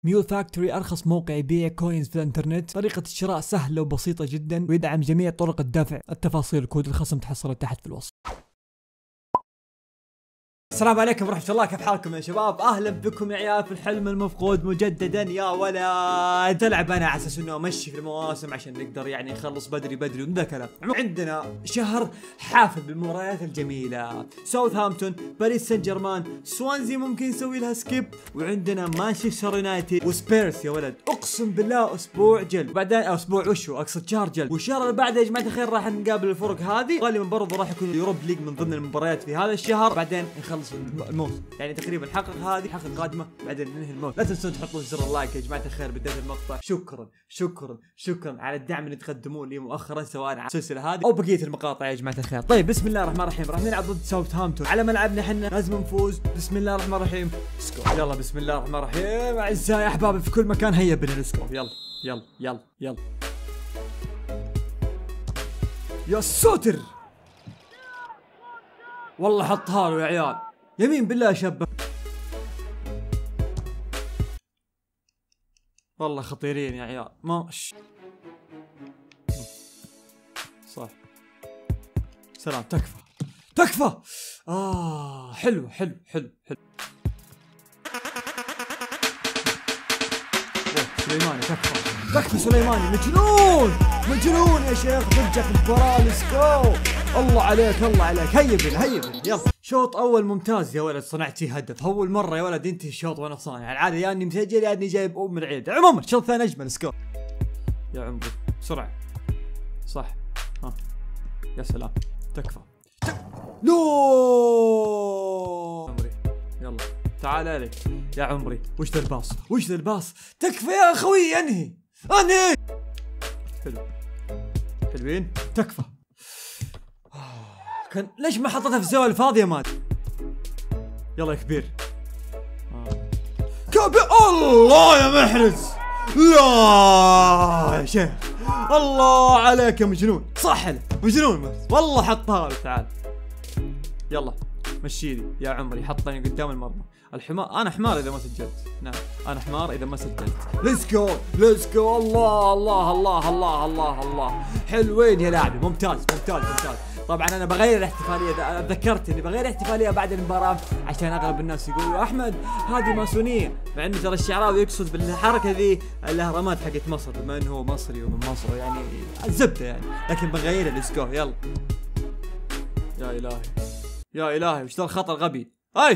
ميول فاكتوري أرخص موقع يبيع كوينز في الانترنت، طريقة الشراء سهلة وبسيطة جدا ويدعم جميع طرق الدفع. التفاصيل كود الخصم تحصله تحت في الوصف. السلام عليكم ورحمة الله، كيف حالكم يا شباب؟ أهلا بكم يا عيال في الحلم المفقود مجددا يا ولد. ألعب أنا على أساس إنه أمشي في المواسم عشان نقدر يعني نخلص بدري وذا كلام. عندنا شهر حافل بالمباريات الجميلة، ساوثهامبتون، باريس سان جيرمان، سوانزي ممكن نسوي لها سكيب، وعندنا مانشستر يونايتد وسبيرس يا ولد. أقسم بالله أسبوع جل، بعدين أسبوع وشو أقصد شهر جل، والشهر اللي بعده يا جماعة الخير راح نقابل الفرق هذه. غالبا برضه راح يكون يوروب ليج من ضمن المباريات في هذا الشهر، بعدين نخلص الموسم يعني تقريبا حقق هذه حقق القادمه بعدين ننهي الموسم. لا تنسون تحطون زر اللايك يا جماعه الخير بدايه المقطع. شكرا على الدعم اللي تقدموه لي مؤخرا سواء على السلسله هذه او بقيه المقاطع يا جماعه الخير. طيب بسم الله الرحمن الرحيم، راح نلعب ضد ساوثهامبتون على ملعبنا احنا، لازم نفوز. بسم الله الرحمن الرحيم، يلا بسم الله الرحمن الرحيم. اعزائي يا احبابي في كل مكان هيا بنا نسكو. يلا يا ساتر والله حطها له يا عيال، يمين بالله شبه والله خطيرين يا عيال. ماش صح سلام. تكفى حلو سليماني. تكفى سليماني، مجنون يا شيخ. ضجة في المباراة، ليتس جو. الله عليك هيا بنا يلا. شوط اول ممتاز يا ولد، صنعت فيه هدف. اول مره يا ولد ينتهي الشوط وانا صانع، العاده يا اني مسجل يا اني جايب من العيد. عموما الشوط الثاني اجمل سكور يا عمري. بسرعه صح يا سلام. تكفى نو عمري. يلا تعال لي يا عمري. وش ذا الباص تكفى يا اخوي. انهي حلوين. تكفى. كان ليش ما حطيتها في الزاوية الفاضية مات؟ يلا يا كبير. الله يا محرز، لا يا شيخ الله عليك يا مجنون. صح مجنون والله. حطها له. تعال يلا مشيلي يا عمري. حطني قدام المرمى. انا حمار اذا ما سجلت. نعم انا حمار اذا ما سجلت. ليتس جو. الله حلوين يا لاعبي. ممتاز. طبعا انا بغير الاحتفاليه، ذكرت اني بغير احتفاليه بعد المباراه عشان اغلب الناس يقولوا يا احمد هذه ماسونيه، مع انه ترى الشعراوي يقصد بالحركه ذي الاهرامات حقت مصر بما انه هو مصري ومن مصر يعني الزبده يعني، لكن بغيرها. ليتس جو يلا. يا الهي وش ذا الخطر غبي.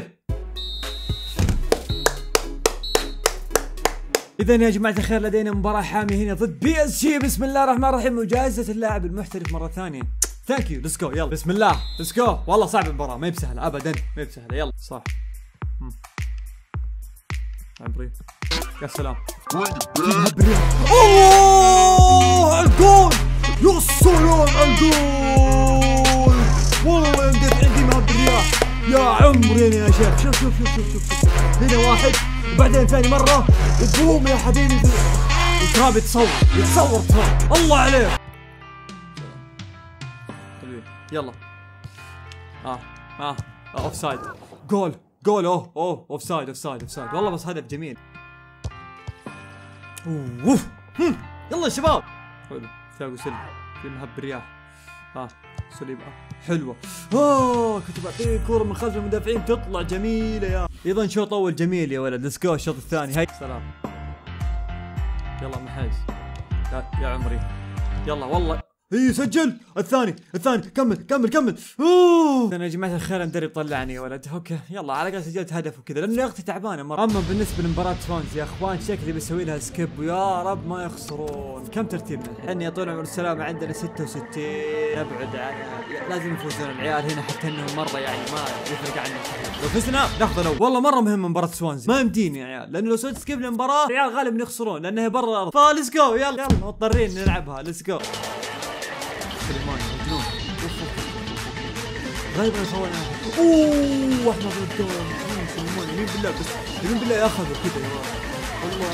إذا يا جماعة الخير لدينا مباراة حامية هنا ضد PSG. بسم الله الرحمن الرحيم، وجائزة اللاعب المحترف مرة ثانية. ثانك يو. ليتس جو يلا. بسم الله ليتس جو. والله صعب المباراة، ما هي بسهلة أبدا، ما هي بسهلة. يلا صح عمري. يا سلام. اوه الجول. يا سلام الجول. والله يمدح عندي مهب الرياح يا عمري يا شيخ. شوف هنا واحد وبعدين ثاني مرة بوم يا حبيبي. التراب يتصور تراب. الله عليك. يلا اوف سايد. جول اوف سايد. والله بس هدف جميل. يلا يا شباب. حلو ثاقو سلم في مهب الرياح. سليبة حلوة. كنت بعطيه كورة من خلف المدافعين تطلع جميلة يا. ايضا شوط اول جميل يا ولد. ليتس جو. الشوط الثاني هاي سلام. يلا محايز يا عمري. يلا والله سجل. الثاني كمل. انا يا جماعه الخير المدرب طلعني يا ولد. اوكي يلا على الاقل سجلت هدف وكذا لانه لياقتي تعبانه مره. اما بالنسبه لمباراه سوانزي يا اخوان شكلي بسوي لها سكيب ويا رب ما يخسرون. كم ترتيبنا الحين يا طول العمر السلامه؟ عندنا 66. نبعد عن لازم يفوزون العيال هنا حتى انهم مره يعني ما يفرق عنا. لو فزنا ناخذ الاول. والله مره مهم مباراه سوانزي، ما يمديني يا عيال لانه لو سويت سكيب للمباراه العيال غالبا يخسرون لانها برا الارض. فليتس جو يلا مضطرين نلعبها. ليتس جو. سليماني مجنون. غالبا سوينا واحنا ضد سليماني. يمين بالله بس يمين بالله ياخذوا كذا يا الله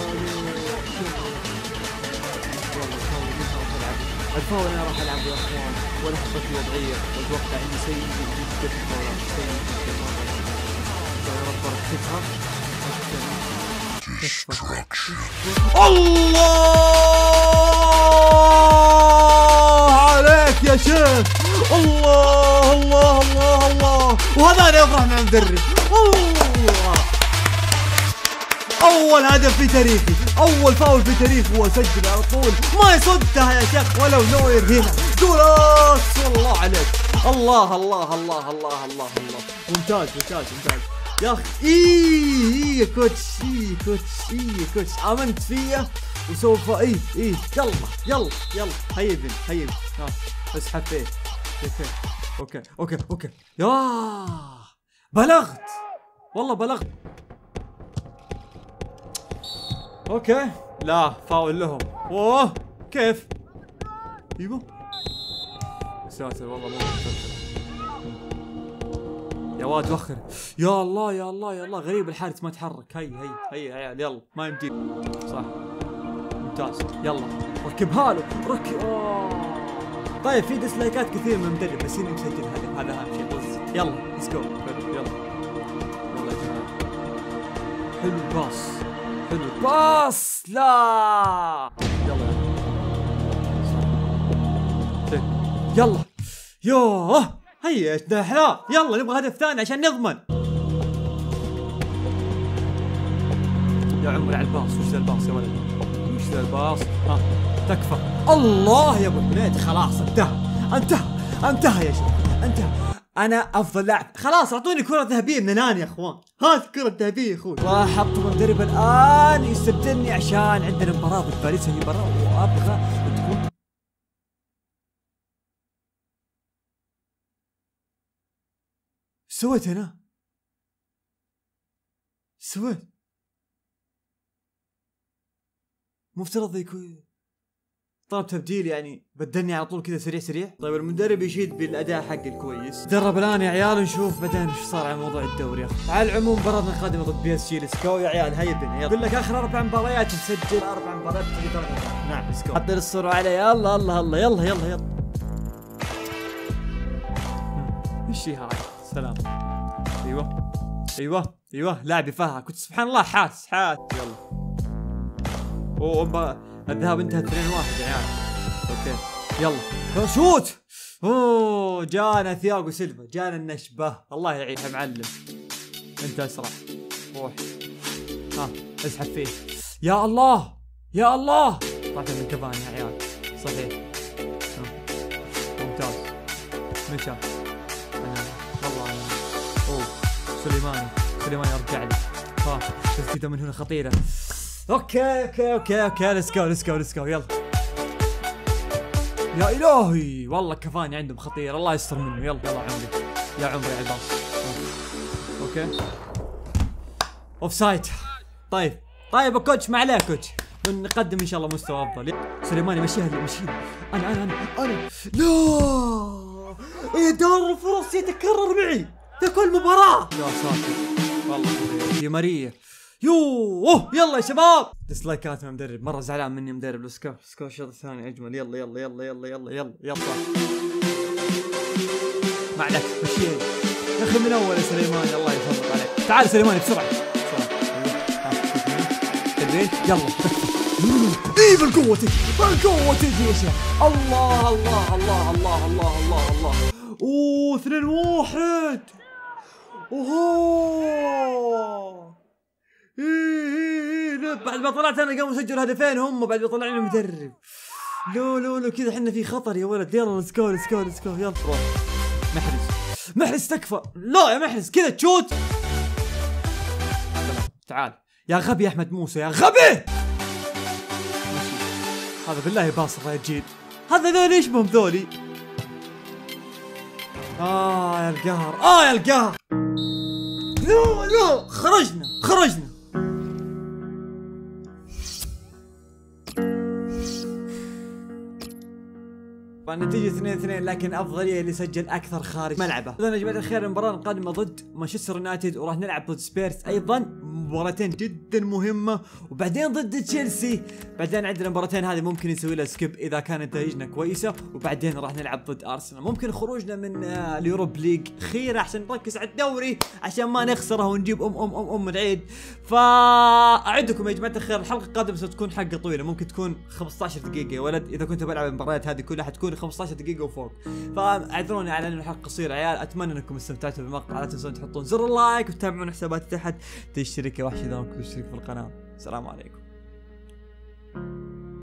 الفاول. انا راح العب يا اخوان ولا خطتي وضعيه واتوقع اني سيء جدا في الفاولات. يا رب بركتها. الله عليك يا شيخ. الله الله الله الله. وهذا انا افرح مع المدرب. الله. اول هدف في تاريخي، اول فاول في تاريخي هو سجل على طول، ما يصدها يا شيخ ولو نوير هنا. جولاس والله عليك. الله الله الله الله الله الله. ممتاز ممتاز ممتاز يا اخي. ايه يا كوتش، ايه يا كوتش، ايه يا كوتش. امنت فيا وسوف ايه يلا يلا يلا. هيا بن هيا بن. ها اسحب فيه. اوكي اوكي اوكي. يا بلغت والله بلغت. اوكي لا فاول لهم. اوه كيف؟ ايوه ساتر والله مو يا واد وخر. يا الله يا الله يا الله. غريب الحارس ما تحرك. هي يا عيال يلا ما يمديك. صح ممتاز. يلا ركبها له ركب. طيب في ديسلايكات كثير من المدرب بس هنا مسجل هدف، هذا اهم شيء. بس يلا ليتس جو. يلا يلا يا جماعه. حلو الباص حلو الباص. لا يلا يلا يوه. هيا يا حلال يلا نبغى هدف ثاني عشان نضمن. يا عمري على الباص. وش ذا الباص يا ولد؟ وش ذا الباص؟ ها تكفى. الله يا ابو البنات خلاص انتهى يا شباب انتهى. انا افضل لاعب خلاص. اعطوني كرة ذهبية من ناني يا اخوان. هات الكرة الذهبية يا اخوي. راح اطلب المدرب الان يستبدلني عشان عندنا مباراة ضد باريس. هي مباراة وابغى تكون. سويت هنا سويت مفترض يكون طلب تبديل يعني بدلني على طول كذا سريع. طيب المدرب يشيد بالاداء حقي الكويس. درب الان يا عيال نشوف بعدين ايش صار على موضوع الدوري يا اخي. على العموم مباراتنا القادمه ضد بي اس جي. لسكو يا عيال هيا بنا يلا. اقول لك اخر 4 مباريات نسجل 4 مباريات تقدر. نعم لسكو. حطي الصوره علي. يلا الله الله يلا يلا يلا. ايش هاي سلام. ايوه لاعب يفهى. كنت سبحان الله حاس يلا. اوه الذهاب انتهى 2-1 يا عيال. اوكي يلا شوت. اوه جانا ثياغو سيلفا. جانا النشبه. الله يعينه يا معلم. انت اسرع. روح ها اسحب فيه. يا الله يا الله. طلعت من كفاني يا عيال. صحيح ممتاز. من شاف والله. اوه سليماني ارجع لي. تسديده من هنا خطيره. اوكي ليتس جو يلا. يا الهي والله كفاني عندهم خطير. الله يستر منه. يلا يا عمري على الباص. اوكي اوف سايد. طيب يا كوتش ما عليه كوتش. نقدم ان شاء الله مستوى افضل. سليماني مشيها انا لا إدارة الفرص يتكرر معي في كل مباراة. يا ساتر والله دي ماريا. يوه يلا يا شباب. ديسلايكات من المدرب مرة زعلان مني مدرب. لسكو الشوط الثاني اجمل. يلا ما عليك مشيها يا اخي من اول يا سليماني. الله يفضل عليك. تعال سليماني بسرعة. يلا ايه بالقوة تجي يا شيخ. الله الله الله الله الله الله الله. اوه 2-1. اوه ايه بعد ما طلعت انا قاموا يسجلوا هدفين هم بعد ما طلعني المدرب. لو كذا احنا في خطر يا ولد. يلا ليتس جو يلا روح. محرز تكفى. لا يا محرز كذا تشوت. تعال يا غبي يا احمد موسى يا غبي. هذا بالله باص الله يجيد. هذا ذول ايش بهم ذولي. يا القهر. لا خرجنا. النتيجة 2-2 لكن افضلية اللي سجل اكثر خارج ملعبه. اذا يا جماعة الخير المباراة القادمة ضد مانشستر يونايتد وراح نلعب ضد سبيرز ايضا. مباراتين جدا مهمه، وبعدين ضد تشيلسي، بعدين عندنا المباراتين هذه ممكن نسوي لها سكيب اذا كانت نتائجنا كويسه، وبعدين راح نلعب ضد ارسنال. ممكن خروجنا من اليوروب ليج خير عشان نركز على الدوري عشان ما نخسره ونجيب ام العيد. فاعدكم يا جماعه الخير الحلقه القادمه ستكون حلقه طويله، ممكن تكون 15 دقيقه يا ولد، اذا كنت بلعب المباريات هذه كلها حتكون 15 دقيقه وفوق. فاعذروني على انه الحلقه قصيره يا عيال، اتمنى انكم استمتعتوا بالمقطع. لا تنسون تحطون زر اللايك وتتابعون حساباتي تحت، تشترك يا وحش اذا ما كنت مشترك في القناه. السلام عليكم.